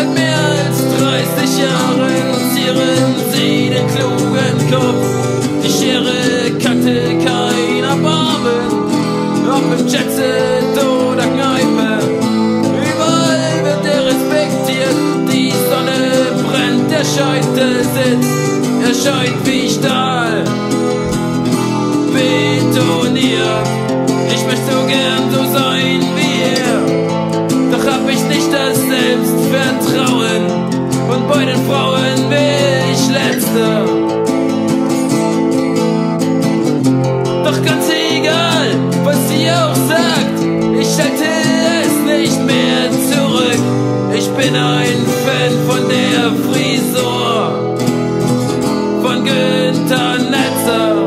Seit mehr als 30 Jahren zieren sie den klugen Kopf. Die Schere kannte kein Erbarmen, ob im Jetset oder Kneipe. Überall wird er respektiert, die Sonne brennt, der Scheitel sitzt, er scheint wie Stahl, betoniert. Ich möchte so gern so sein wie er, doch hab ich nicht das Selbstvertrauen, und bei den Frauen bin ich Letzter. Doch ganz egal, was sie auch sagt, ich halte es nicht mehr zurück. Ich bin ein Fan von der Frisur von Günther Netzer.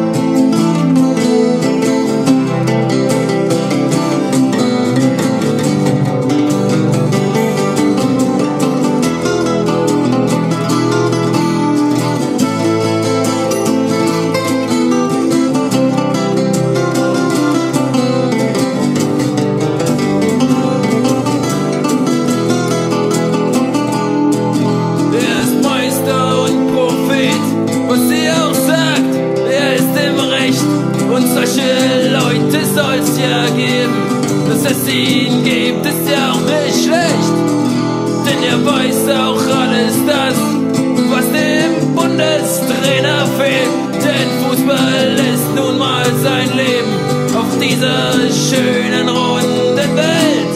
Was sie auch sagt, er ist im Recht, und solche Leute soll's ja geben. Dass es ihn gibt, ist ja auch nicht schlecht, denn er weiß auch alles das, was dem Bundestrainer fehlt. Denn Fußball ist nun mal sein Leben auf dieser schönen, runden Welt.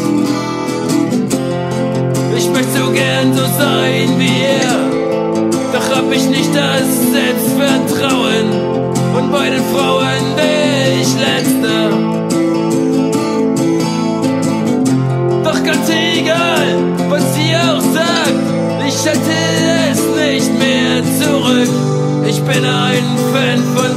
Ich möchte so gern so sein wie er, doch hab ich nicht das Selbstvertrauen, und bei den Frauen bin ich Letzter. Doch ganz egal, was sie auch sagt, ich halte es nicht mehr zurück. Ich bin ein Fan von